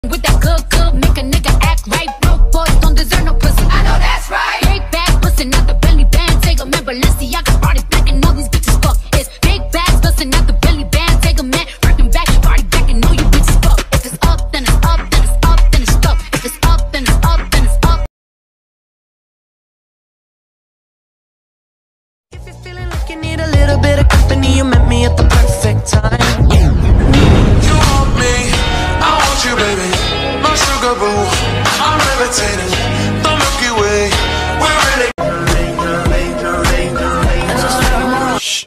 With that good, make a nigga act right. Broke boys don't deserve no pussy. I know that's right. Big bags bustin' out the belly band. Take a man, Balenciaga body back and all these bitches fuck. It's big bags bustin' out the belly band. Take a man, working back, body back and all you bitches fuck. If it's up, then it's up, then it's up, then it's up. If it's up, then it's up, then it's up. If you're feeling like you need a little bit of company, you met me at the perfect time. You want me, I want you, baby. My sugar boo, I'm levitating. The Milky Way, we're really. Shh.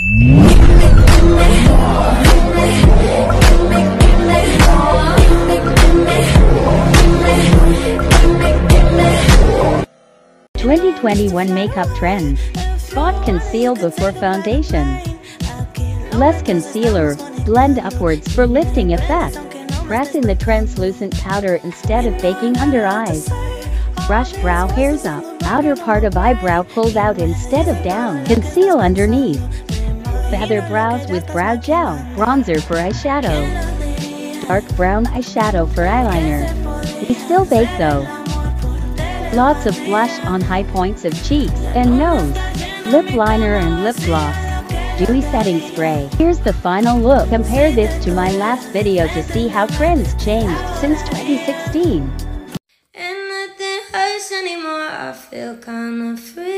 2021 makeup trends. Spot conceal before foundation. Less concealer, blend upwards for lifting effect. Press in the translucent powder instead of baking under eyes. Brush brow hairs up, outer part of eyebrow pulled out instead of down. Conceal underneath. Feather brows with brow gel, bronzer for eyeshadow. Dark brown eyeshadow for eyeliner. We still bake though. Lots of blush on high points of cheeks and nose. Lip liner and lip gloss. Dewy setting spray. Here's the final look. Compare this to my last video to see how trends changed since 2016. And nothing hurts anymore, I feel kinda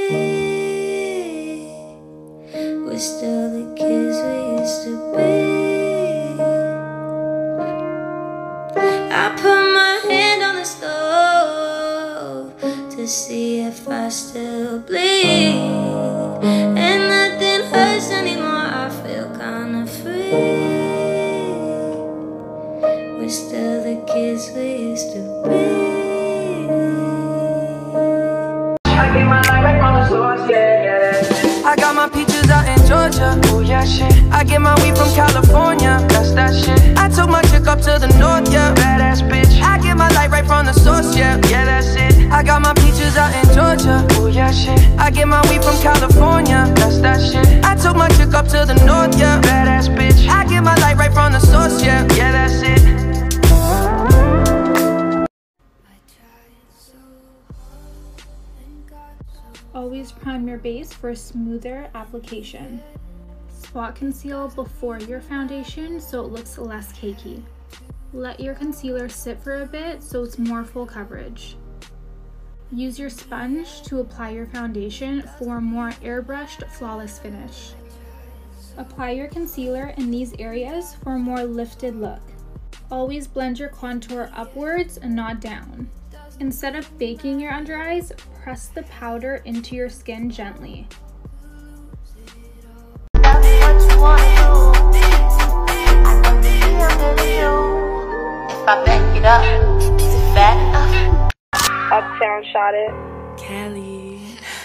free. We're still the kids we used to be. I put my hand on the stove to see if I still bleed. And nothing hurts anymore, I feel kinda free. We're still the kids we used to be. I get my life right from the source, yeah. I got my peaches out in Georgia, oh yeah shit. I get my weed from California, that's that shit. I took my chick up to the north, yeah, badass bitch. I get my light right from the source, yeah, yeah that's it. I got my peaches out in Georgia, oh yeah shit. I get my weed from California, that's that shit. I took my chick up to the north, yeah, badass bitch. I get my light right from the source, yeah, yeah that's it. Always prime your base for a smoother application. Spot conceal before your foundation so it looks less cakey. Let your concealer sit for a bit so it's more full coverage. Use your sponge to apply your foundation for a more airbrushed, flawless finish. Apply your concealer in these areas for a more lifted look. Always blend your contour upwards and not down. Instead of baking your under eyes, press the powder into your skin gently. If I back it up, is it fat enough? Uptown shot it. Cali.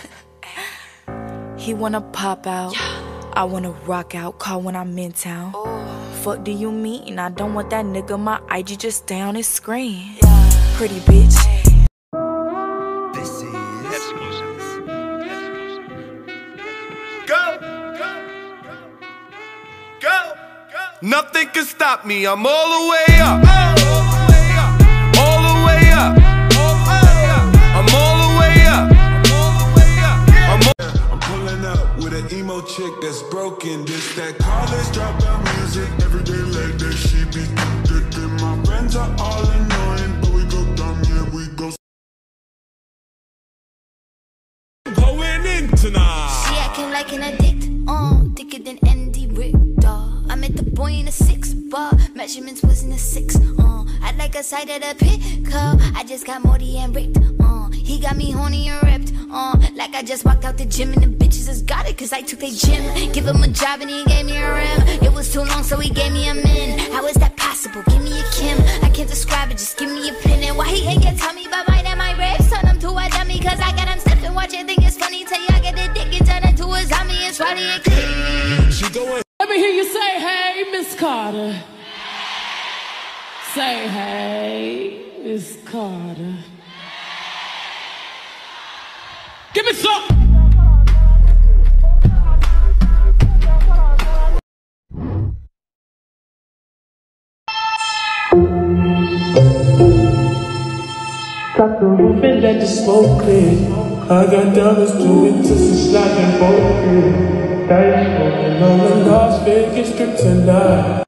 He wanna pop out. I wanna rock out. Call when I'm in town. Fuck do you mean? I don't want that nigga. My IG just stay on his screen. Pretty bitch. This is exclusive. Go, go, go, go. Nothing can stop me. I'm all the way up. All the way up. I'm all the way up. I'm pulling up with an emo chick that's broken. This that college dropout music. Every day like that she be addicted. My friends are all annoying, but we go dumb, yeah, we go. Going in tonight. She acting like an addict, thicker than Andy Rick, I met the boy in a 6-bar, measurements was in a 6, I'd like a side of the pickup, I just got Morty and Rick, he got me horny and ripped, like I just walked out the gym and the bitches just got it cause I took their gym, give him a job and he gave me a rim, it was too long so he gave me a min, how is that possible, give me a Kim, I can't describe it, just give me a pin, and why he ain't get tell me about mine and my ribs, turn him to a dummy cause I got him sniffing, watch it, think it's funny, tell you I get the dick and turn into a zombie, it's funny and clean. She going. Let me hear you say, hey, Miss Carter. Say, hey, Miss Carter. Give me some. Drop the roof and let the smoke clear. I got diamonds doing to some sliding both. Dice smoking on the Las Vegas strip tonight.